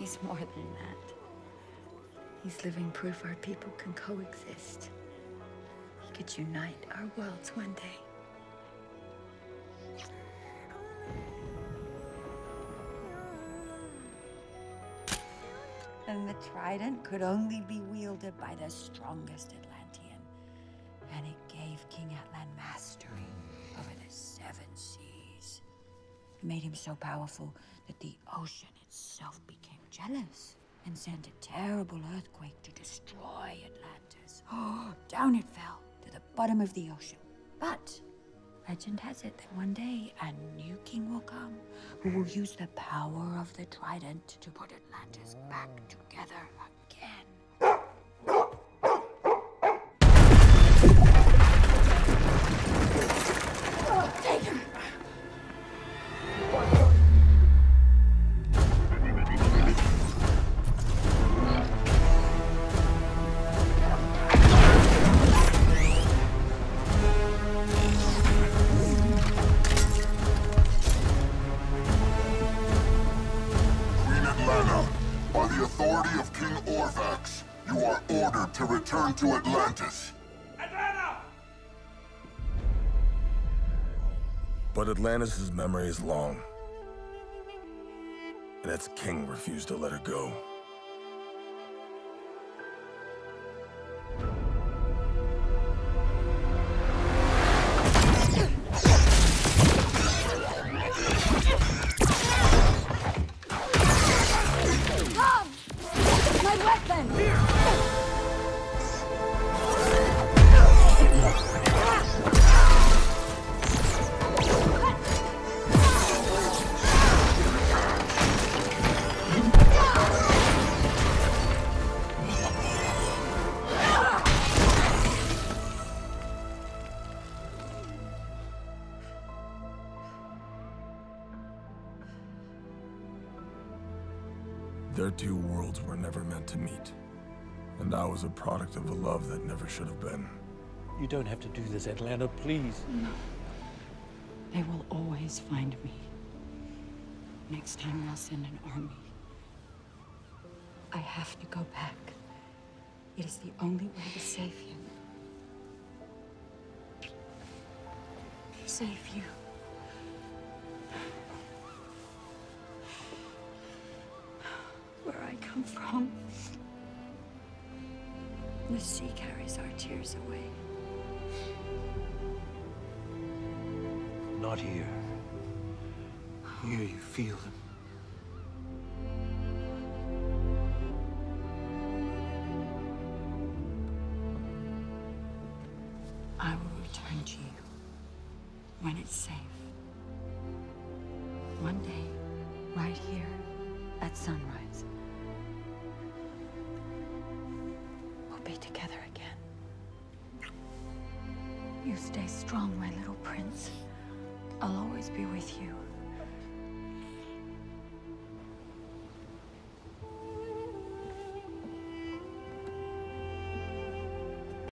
He's more than that. He's living proof our people can coexist. He could unite our worlds one day. And the trident could only be wielded by the strongest Atlantean. And it gave King Atlan mastery over the 7 seas. It made him so powerful that the ocean itself became jealous and sent a terrible earthquake to destroy Atlantis. Oh, down it fell to the bottom of the ocean. But legend has it that one day a new king will come who will use the power of the trident to put Atlantis back together again. Take him! To return to Atlantis. Atlanta! But Atlantis' memory is long. And its king refused to let her go. Tom! My weapon! Here! Their two worlds were never meant to meet. And I was a product of a love that never should have been. You don't have to do this, Atlanta, please. No. They will always find me. Next time they'll send an army. I have to go back. It is the only way to save him. Save you. Where I come from, the sea carries our tears away. Not here. Here you feel them. I will return to you when it's safe. One day, right here, at sunrise. We'll be together again. You stay strong, my little prince. I'll always be with you.